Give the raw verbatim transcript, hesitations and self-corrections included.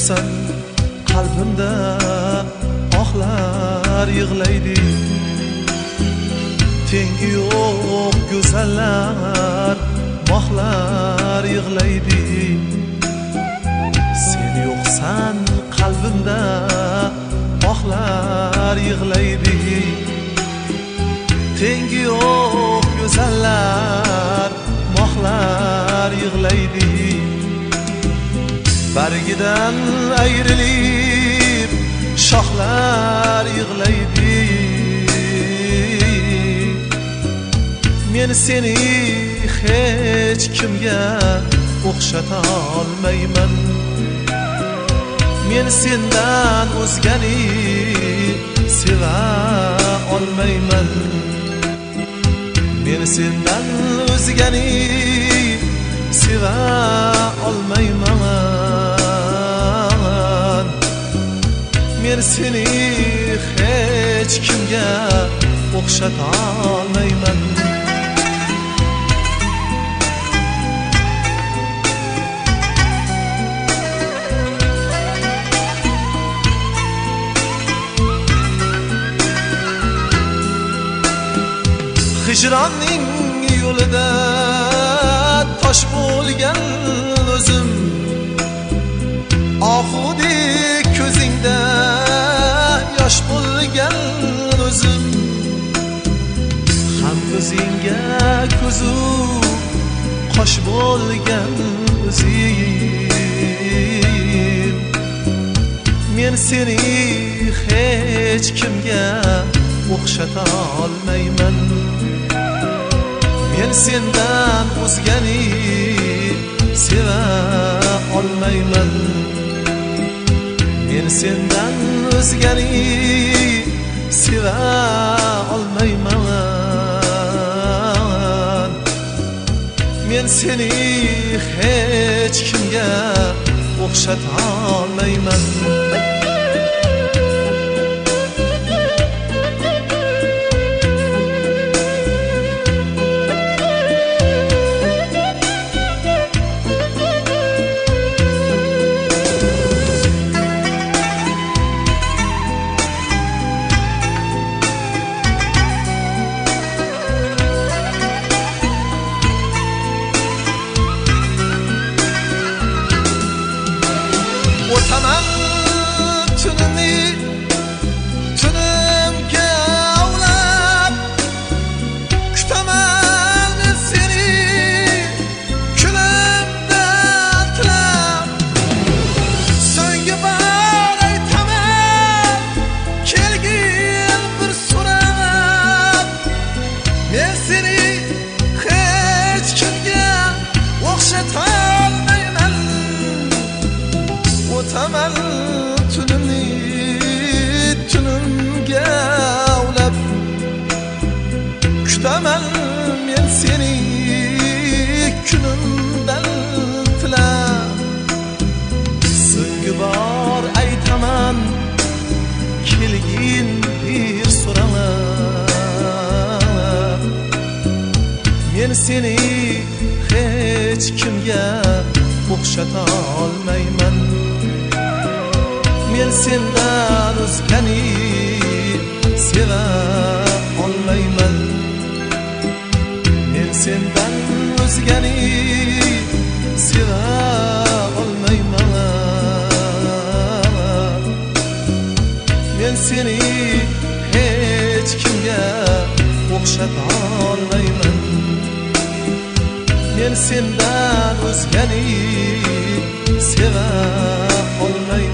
yo'qsan qalbimda ohlar yig'laydi. Tengi yo'q go'zallar mohlar yig'laydi. Sen yo'qsan qalbimda ohlar yig'laydi. Tengi yo'q go'zallar mohlar yig'laydi. Bargidan ayrilib shoxlar yig'laydi. Men seni hech kimga o'xshata olmayman. Men sendan o'zgani seva olmayman. Men sendan o'zgani seva olmayman. Men seni hech kimga o'xshata olmayman. Hicranning yo'lida tosh bo'lgan o'zim, ohudek ko'zingda yosh bo'lgan o'zim, ham ko'zingga ko'zu qosh bo'lgan o'zim. Men seni hech kimga o'xshata olmayman. Men sendan o'zgani seva olmayman. Men sendan o'zgani seva olmayman. Men seni hech kimga o'xshata olmayman. O'taman tunimni tunimga avlab, kutaman seni kunimdan tilab. So'nggi bor aytaman kelgin bir so'rab. Men seni hech kimga o'xshata olmayman. O'taman tunimni tunimga avlab, kutaman men seni kunimdan tilab. So'nggi bor aytaman kelgin bir so'rab. Men seni hech kimga o'xshata olmayman. Men sendan o'zgani seva olmayman. Men sendan o'zgani seva olmayman. Men seni hech kimga o'xshata olmayman. Men sendan o'zgani seva olmayman.